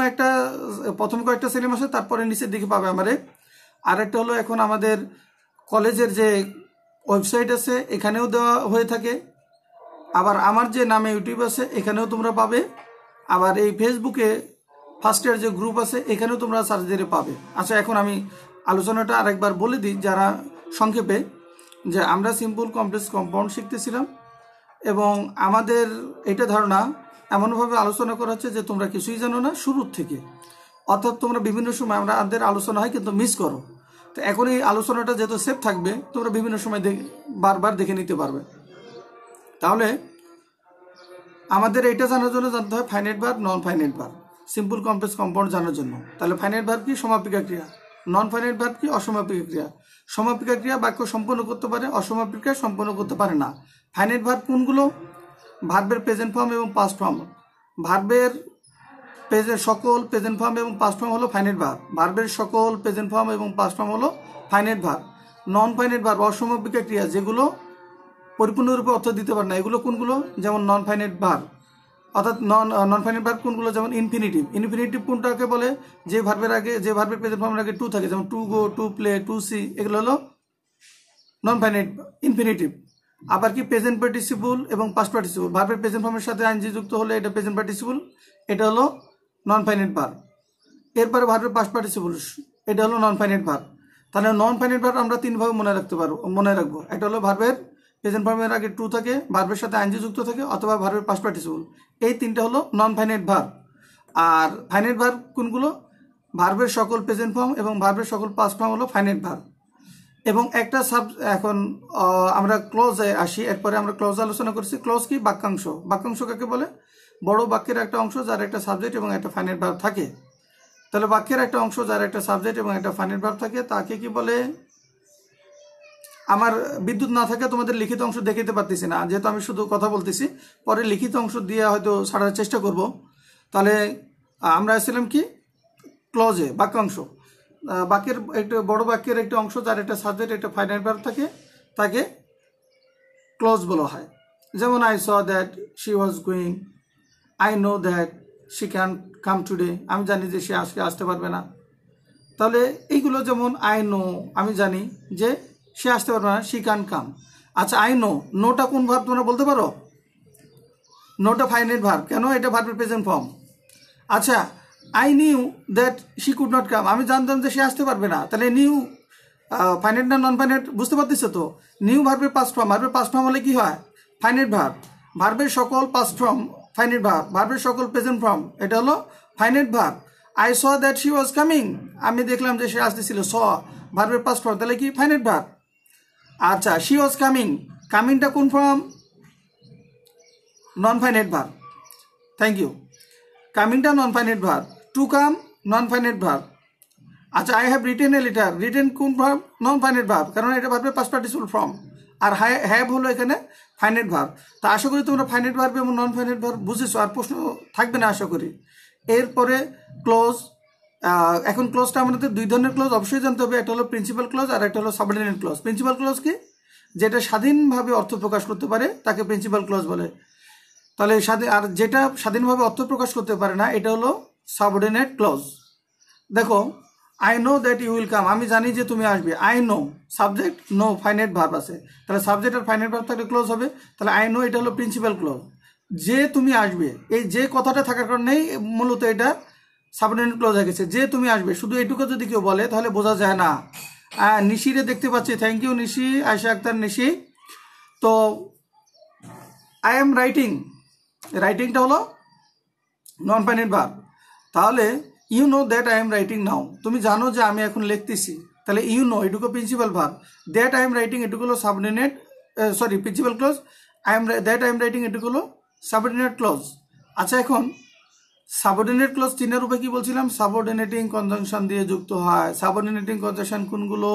Speaker 1: প্রথম কয়েকটা সেলিম আছে, তারপরে নিচের দিকে পাবে আমারে। আরেকটা হলো এখন আমাদের কলেজের যে ওয়েবসাইট আছে এখানেও দেওয়া হয়ে থাকে। আবার আমার যে নামে ইউটিউব আছে এখানেও তোমরা পাবে। আবার এই ফেসবুকে ফার্স্ট ইয়ার যে গ্রুপ আছে এখানেও তোমরা সার্চ দিলে পাবে। আচ্ছা, এখন আমি আলোচনাটা আরেকবার বলে দিই যারা সংক্ষেপে, যে আমরা সিম্পল কমপ্লেক্স কম্পাউন্ড শিখতেছিলাম এবং আমাদের এটা ধারণা এমনভাবে আলোচনা করা হচ্ছে যে তোমরা কিছুই জানো না শুরুর থেকে, অর্থাৎ তোমরা বিভিন্ন সময় আমাদের আলোচনা হয় কিন্তু মিস করো। তো এখন এই আলোচনাটা যেহেতু সেভ থাকবে তোমরা বিভিন্ন সময় বারবার দেখে নিতে পারবে। তাহলে আমাদের এটা জানার জন্য জানতে হয় finite verb, non finite verb. Simple complex compound জানার জন্য তাহলে ফাইনাইট ভার্ব কি? সমাপিকা ক্রিয়া। নন ফাইনাইট ভার্ব কি? অসমাপিকা ক্রিয়া। সমাপিকা ক্রিয়া বাক্য সম্পন্ন করতে পারে, অসমাপিকা ক্রিয়া সম্পন্ন করতে পারে না। ফাইনাইট ভার্ব কোনগুলো? ভার্বের প্রেজেন্ট ফর্ম এবং পাস্ট ফর্ম। ভার্বের সকল প্রেজেন্ট ফর্ম এবং পাস্ট ফর্ম হলো ফাইনাইট ভার্ব। ভার্বের সকল প্রেজেন্ট ফর্ম এবং পাস্ট ফর্ম হলো finite verb. Non finite verb অসমাপিকা ক্রিয়া, যেগুলো পরিপূর্ণরূপে অর্থ দিতে পারে না, এগুলো কোনগুলো? যেমন নন ফাইনাইট ভার্ব। অর্থাৎ নন ফাইনাইট ভার্ব কোনগুলো? যেমন ইনফিনিটিভ। ইনফিনিটিভ কোনটাকে বলে? যে ভার্বের আগে, যে ভার্বের প্রেজেন্ট ফর্মের আগে টু থাকে, যেমন to go, to play, to see, এগুলো হলো নন ফাইনাইট ইনফিনিটিভ। আবার কি প্রেজেন্ট পার্টিসিপল এবং পাস্ট পার্টিসিপল, ভার্বের প্রেজেন্ট ফর্মের সাথে আইএনজি যুক্ত হলে এটা প্রেজেন্ট পার্টিসিপল, এটা হলো নন ফাইনাইট ভার্ব। এরপরে ভার্বের পাস্ট পার্টিসিপল, এটা হলো নন ফাইনাইট ভার্ব। তাহলে নন ফাইনাইট ভার্ব আমরা তিনভাবে মনে রাখবো। একটা হলো ভার্বের প্রেজেন্ট ফর্মের আগে টু থাকে, ভার্বের সাথে আইএনজি যুক্ত থাকে, অথবা ভার্বের পাস্ট পার্টিসিপল। এই তিনটা হলো নন ফাইনাইট ভার্ব। আর ফাইনাইট ভার্ব কোনগুলো? ভার্বের সকল প্রেজেন্ট ফর্ম এবং ভার্বের সকল পাস্ট ফর্ম হলো ফাইনাইট ভার্ব। এবং একটা এখন আমরা ক্লজে আসি। এরপরে আমরা ক্লজ আলোচনা করছি। ক্লজ কি? বাক্যাংশ। বাক্যাংশ কাকে বলে? বড় বাক্যের একটা অংশ যার একটা সাবজেক্ট এবং একটা ফাইনাইট ভার্ব থাকে। তাহলে বাক্যের একটা অংশ যার একটা সাবজেক্ট এবং একটা ফাইনাইট ভার্ব থাকে তাকে কি বলে? আমার বিদ্যুৎ না থাকে তোমাদের লিখিত অংশ দেখাতে পারতেছি না, যেহেতু আমি শুধু কথা বলতেছি। পরে লিখিত অংশ দিয়ে হয়তো ছাড়ার চেষ্টা করব। তাহলে আমরা আসছিলাম কি? ক্লজে, বাক্যাংশ। বাক্যের একটা বড় বাক্যের একটা অংশ যার একটা সাবজেক্ট একটা ফাইনাইট ভার্ব থাকে তাকে ক্লজ বলা হয়। যেমন I saw that she was going, I know that she can come today, আমি জানি যে সে আজকে আসতে পারবে না। তাহলে এইগুলো যেমন আই নো, আমি জানি যে সে আসতে পারবে না, শি ক্যান কাম। আচ্ছা, আই নো, নোটা কোন ভার্ব তোমরা বলতে পারো? নোটা ফাইনাইট ভার্ব। কেন? এটা ভার্বের প্রেজেন্ট ফর্ম। আচ্ছা, I knew that she could not come, আমি জানতাম যে সে আসতে পারবে না। তাহলে নিউ ফাইনাইট না নন ফাইনাইট? বুঝতে পারতেছো তো? নিউ ভার্বের পাস্ট ফর্ম। ভার্বের পাস্ট ফর্ম হলে কি হয়? Finite verb. ভার্বের সকল পাস্ট ফর্ম ফাইনাইট ভার্ব। ভার্বের সকল প্রেজেন্ট ফর্ম এটা হলো finite verb. I saw that she was coming, আমি দেখলাম যে সে আসতেছিল। স ভার্বের পাস্ট ফর্ম, তাহলে কি? Finite verb. আচ্ছা, শি ওয়াজ কামিং, কামিংটা কোন form? Non finite verb. Thank you. কামিংটা non finite verb. To come non finite verb. আচ্ছা, I have written a letter, written কোন ভার্ব? নন ফাইনাইট ভার্ব, কারণ এটা ভার্বের পাস্ট পার্টিসিপল ফর্ম। আর হ্যাভ হলো এখানে ফাইনাইট ভার্ব। তা আশা করি তোমরা ফাইনাইট ভার্ব এবং নন ফাইনাইট ভার্ব বুঝেছো, আর প্রশ্ন থাকবে না আশা করি। এরপরে ক্লোজ। এখন ক্লোজটা আমাদের দুই ধরনের ক্লোজ অবশ্যই জানতে হবে। একটা হলো প্রিন্সিপাল ক্লোজ আর একটা হলো সাবঅর্ডিনেট ক্লোজ। প্রিন্সিপাল ক্লোজ কি? যেটা স্বাধীনভাবে অর্থ প্রকাশ করতে পারে তাকে প্রিন্সিপাল ক্লোজ বলে। তাহলে আর যেটা স্বাধীনভাবে অর্থ প্রকাশ করতে পারে না এটা হলো সাবঅর্ডিনেট ক্লোজ। দেখো, I know that you will come, আমি জানি যে তুমি আসবে। I know subject, know finite verb আছে, তাহলে সাবজেক্ট আর ফাইনাইট ভার্ব থাকলে ক্লোজ হবে। তাহলে আই নো এটা হলো প্রিন্সিপাল ক্লোজ, যে তুমি আসবে, এই যে কথাটা থাকার কারণেই মূলত এটা সাবঅর্ডিনেট ক্লোজ হয়ে গেছে, যে তুমি আসবে। শুধু এইটুকু যদি কেউ বলে তাহলে বোঝা যায় না। নিশিরে দেখতে পাচ্ছি, থ্যাংক ইউ নিশি, আয়শা আক্তার নিশি। তো আই এম রাইটিং, রাইটিংটা হলো নন ফাইনাইট ভার্ব। তাহলে you know that I am writing now, তুমি জানো যে আমি এখন লিখতেছি, তাহলে ইউ নো এটুকু principal verb. That I am writing এটুকু হলো subordinate, sorry principal clause. That I am writing এটুকু হলো সাবঅর্ডিনেট ক্লোজ। আচ্ছা, এখন সাবঅর্ডিনেট ক্লোজ চিহ্নের রূপে কি বলছিলাম? সাবঅর্ডিনেটিং কনজাংশন দিয়ে যুক্ত হয়। সাবঅর্ডিনেটিং কনজাংশন কোনগুলো?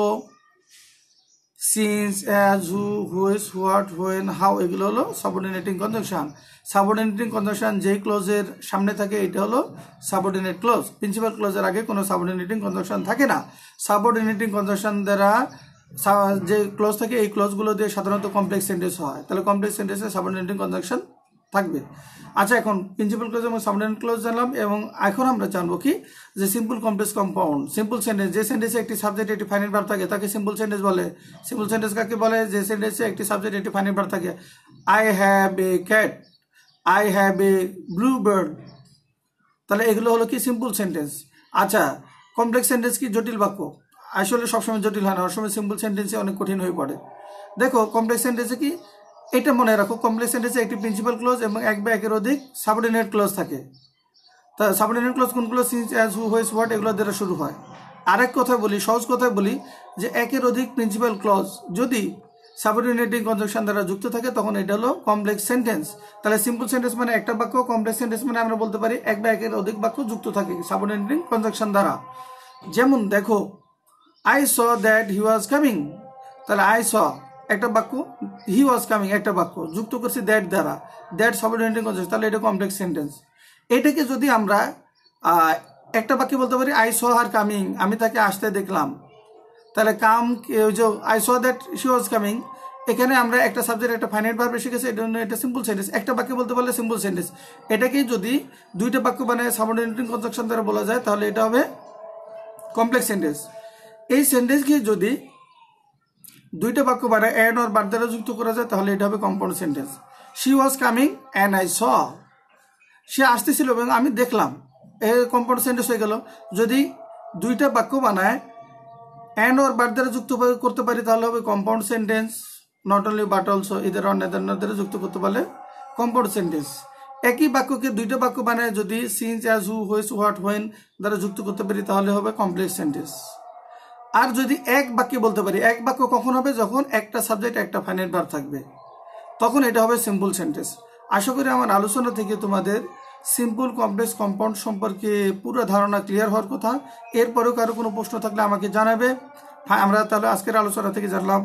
Speaker 1: Since, as, who, which, what, when, how, এগুলো হলো সাবঅর্ডিনেটিং কনজাংশন। সাবঅর্ডিনেটিং কনজাংশন যেই ক্লোজের সামনে থাকে এটা হলো সাবঅর্ডিনেট ক্লোজ। প্রিন্সিপাল ক্লোজের আগে কোনো সাবঅর্ডিনেটিং কনজাংশন থাকে না। সাবঅর্ডিনেটিং কনজাংশন দ্বারা যে ক্লোজ থাকে এই ক্লোজগুলো দিয়ে সাধারণত কমপ্লেক্স সেন্টেন্স হয়। তাহলে কমপ্লেক্স সেন্টেন্সে সাবঅর্ডিনেটিং কনজাংশন থাকবে। আচ্ছা, এখন প্রিন্সিপাল ক্লোজ এবং সাবঅর্ডিনেট ক্লোজ জানলাম, এবং এখন আমরা জানবো কি যে simple complex compound. Simple sentence, যে সেন্টেন্সে একটি সাবজেক্ট একটি ফাইনাইট ভার্ব থাকে তাকে সিম্পল সেন্টেন্স বলে। সিম্পল সেন্টেন্স কাকে বলে? যে সেন্টেন্সে একটি সাবজেক্ট একটি ফাইনাইট ভার্ব থাকে। I have a cat, I have a blue bird, তাহলে এগুলো হলো কি সিম্পল সেন্টেন্স। আচ্ছা, কমপ্লেক্স সেন্টেন্স কি? জটিল বাক্য। আসলে সবসময় জটিল হয় না, সবসময় সিম্পল সেন্টেন্সে অনেক কঠিন হয়ে পড়ে। দেখো কমপ্লেক্স সেন্টেন্সে কি, এটা মনে রাখো, কমপ্লেক্স সেন্টেন্সে একটি প্রিন্সিপাল ক্লোজ এবং এক বা একের অধিক সাবঅর্ডিনেট ক্লোজ থাকে। তা সাবঅর্ডিনেট ক্লোজ কোনগুলো? Since, as, who, which, what, এগুলো দ্বারা শুরু হয়। আরেক কথা বলি, সহজ কথায় বলি, যে একের অধিক প্রিন্সিপাল ক্লোজ যদি সাবঅর্ডিনেটিং কনজাংশন দ্বারা যুক্ত থাকে তখন এটা হলো কমপ্লেক্স সেন্টেন্স। তাহলে সিম্পল সেন্টেন্স মানে একটা বাক্য, কমপ্লেক্স সেন্টেন্স মানে আমরা বলতে পারি এক বা একের অধিক বাক্য যুক্ত থাকে সাবঅর্ডিনেটিং কনজাংশন দ্বারা। যেমন দেখো, I saw that he was coming, তাহলে আই স একটা বাক্য, হি ওয়াজ কামিং একটা বাক্য, যুক্ত করছি দ্যাট দ্বারা, দ্যাট সাবঅর্ডিনেটিং কনজাংশন, তাহলে এটা কমপ্লেক্স সেন্টেন্স। এটাকে যদি আমরা একটা বাক্যে বলতে পারি আই স হার কামিং, আমি তাকে আসতে দেখলাম, তাহলে কাম, যে I saw that she was coming, এখানে আমরা একটা সাবজেক্ট একটা ফাইনাইট ভার্ব এসে গেছে, এটা এটা সিম্পল সেন্টেন্স। একটা বাক্যে বলতে পারলে সিম্পল সেন্টেন্স। এটাকে যদি দুইটা বাক্য বানায় সাবঅর্ডিনেটিং কনজাংশন দ্বারা বলা যায় তাহলে এটা হবে কমপ্লেক্স সেন্টেন্স। এই সেন্টেন্সকে যদি দুইটা বাক্য বানায় অ্যান্ড অর বার দ্বারা যুক্ত করা যায় তাহলে এটা হবে compound sentence. She was coming and I saw, সে আসতেছিল এবং আমি দেখলাম, এর কম্পাউন্ড সেন্টেন্স হয়ে গেল। যদি দুইটা বাক্য বানায় অ্যান্ড অর বার দ্বারা যুক্ত করতে পারি তাহলে হবে compound sentence. Not only but also, either or neither not দ্বারা যুক্ত করতে পারলে কম্পাউন্ড সেন্টেন্স। একই বাক্যকে দুইটা বাক্য বানায় যদি since, as, who, which, what, when দ্বারা যুক্ত করতে পারি তাহলে হবে কমপ্লেক্স সেন্টেন্স। আর যদি এক বাক্যে বলতে পারি, এক বাক্য কখন হবে? যখন একটা সাবজেক্ট একটা ফাইনাইট ভার্ব থাকবে, তখন এটা হবে সিম্পল সেন্টেন্স। আশা করি আমার আলোচনা থেকে তোমাদের সিম্পল, কমপ্লেক্স, কম্পাউন্ড সম্পর্কে পুরো ধারণা ক্লিয়ার হওয়ার কথা। এরপরেও কারো কোনো প্রশ্ন থাকলে আমাকে জানাবে। আমরা তাহলে আজকের আলোচনা থেকে জানলাম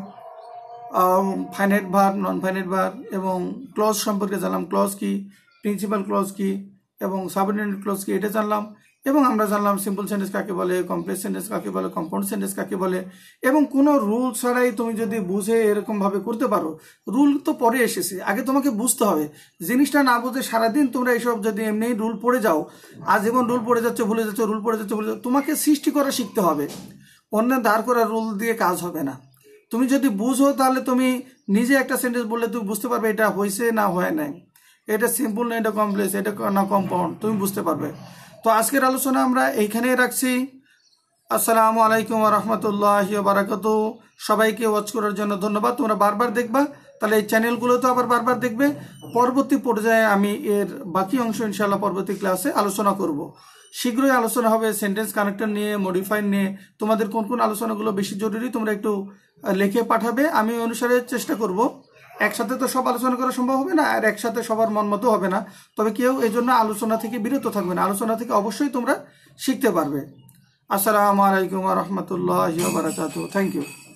Speaker 1: finite verb, non finite verb এবং ক্লজ সম্পর্কে জানলাম, ক্লজ কি, প্রিন্সিপাল ক্লজ কি এবং সাবঅর্ডিনেট ক্লজ কি, এটা জানলাম। এবং আমরা জানলাম সিম্পল সেন্টেন্স কাকে বলে, কমপ্লেক্স সেন্টেন্স কাকে বলে, কম্পাউন্ড সেন্টেন্স কাকে বলে। এবং কোনো রুল ছাড়াই তুমি যদি বুঝে এরকম ভাবে করতে পারো, রুল তো পরে এসেছে, আগে তোমাকে বুঝতে হবে। জিনিসটা না বুঝে সারাদিন তোমরা এইসব যদি এমনি রুল পড়ে যাও, আজীবন রুল পড়ে যাচ্ছে, ভুলে যাচ্ছ, রুল পড়ে যাচ্ছে, ভুলে যাচ্ছ, তোমাকে সৃষ্টি করা শিখতে হবে। অন্যের দাঁড় করা রুল দিয়ে কাজ হবে না। তুমি যদি বুঝো তাহলে তুমি নিজে একটা সেন্টেন্স বললে তুমি বুঝতে পারবে এটা হয়েছে না হয় নাই, এটা সিম্পল না এটা কমপ্লেক্স, এটা না কম্পাউন্ড, তুমি বুঝতে পারবে। তো আজকের আলোচনা আমরা এইখানেই রাখছি। আসসালামু আলাইকুম ওয়া রাহমাতুল্লাহি ওয়া বারাকাতুহু। সবাইকে ওয়াচ করার জন্য ধন্যবাদ। তোমরা বারবার দেখবা, তাহলে এই চ্যানেলগুলো তো আবার বারবার দেখবে। পরবর্তী পর্যায়ে আমি এর বাকি অংশ ইনশাআল্লাহ পরবর্তী ক্লাসে আলোচনা করব। শীঘ্রই আলোচনা হবে সেন্টেন্স কানেক্টর নিয়ে, মডিফাই নিয়ে। তোমাদের কোন কোন আলোচনাগুলো বেশি জরুরি তোমরা একটু লিখে পাঠাবে, আমি অনুসারে চেষ্টা করব। একসাথে তো সব আলোচনা করা সম্ভব হবে না, আর একসাথে সবার মন মতো হবে না। তবে কেউ এই জন্য আলোচনা থেকে বিরত থাকবে না, আলোচনা থেকে অবশ্যই তোমরা শিখতে পারবে। আসসালামু আলাইকুম ওয়া রাহমাতুল্লাহি ওয়া বারাকাতুহু। Thank you.